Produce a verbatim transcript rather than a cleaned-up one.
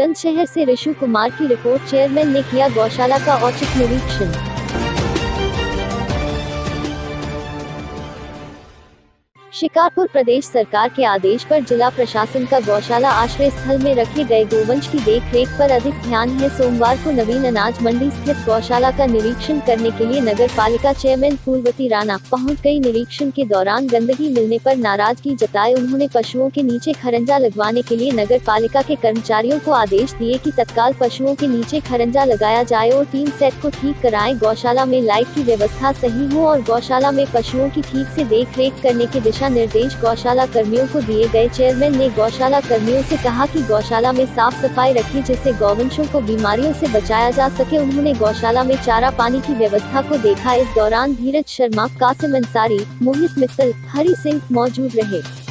बुलंदशहर से ऋषु कुमार की report. Chairman ने किया गौशाला का औचक निरीक्षण। शिकारपुर प्रदेश सरकार के आदेश पर जिला प्रशासन का गौशाला आश्रय स्थल में रखे गए गोवंश की देखरेख पर अधिक ध्यान है। सोमवार को नवीन अनाज मंडी स्थित गौशाला का निरीक्षण करने के लिए नगर पालिका चेयरमैन फूलवती राणा पहुंच गई। निरीक्षण के दौरान गंदगी मिलने पर नाराजगी जताए। उन्होंने पशुओं के नीचे खरंजा लगवाने के लिए नगर पालिका के कर्मचारियों को आदेश दिए कि तत्काल पशुओं के नीचे खरंजा लगाया जाए और तीन सेट को ठीक कराएं। गौशाला में लाइट की व्यवस्था सही हो और गौशाला में पशुओं की ठीक से देख रेख करने के दिशा निर्देश गौशाला कर्मियों को दिए गए। चेयरमैन ने गौशाला कर्मियों से कहा कि गौशाला में साफ सफाई रखें जिससे गौवंशों को बीमारियों से बचाया जा सके। उन्होंने गौशाला में चारा पानी की व्यवस्था को देखा। इस दौरान धीरज शर्मा, कासिम अंसारी, मोहित मित्तल, हरि सिंह मौजूद रहे।